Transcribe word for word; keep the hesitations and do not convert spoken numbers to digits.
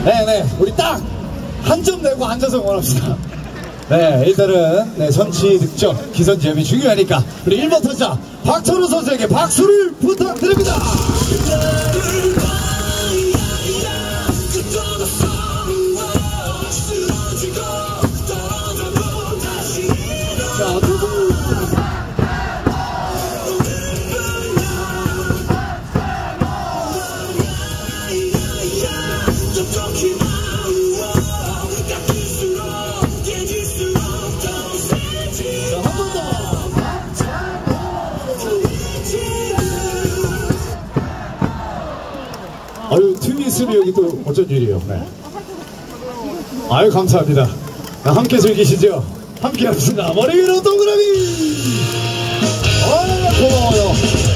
네네, 우리 딱 한 점 내고 앉아서 응원합시다. 네, 일단은 네, 선취 득점, 기선제압이 중요하니까 우리 일 번 타자 박철우 선수에게 박수를 부탁드립니다. 자, 누구? 아유, 트윈스는 여기 또 어쩐 일이에요. 네. 아유, 감사합니다. 함께 즐기시죠. 함께 합시다. 머리 위로 동그라미. 아유, 고마워요.